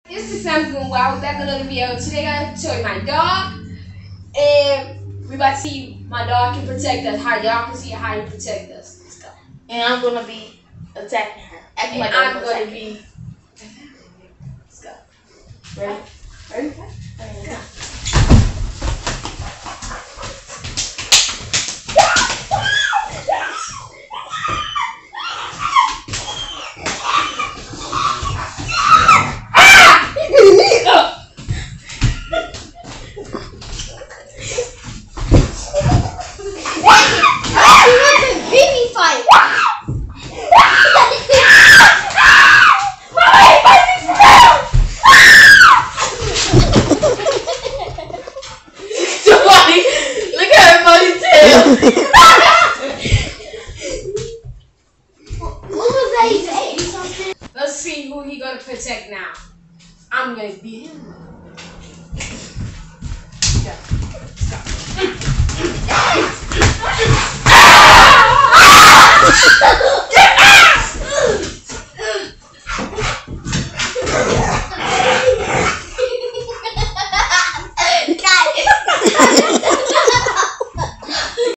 It's the Sam's going well. We're back with another video. Today I'm going to show you my dog. And we about to see my dog can protect us. How y'all can see how he protect us. Let's go. And I'm gonna be attacking her. And like I'm going to be. Let's go. Ready? Ready? Ready. Go. Let's see who he gonna protect now. I'm gonna beat him. Go. Stop.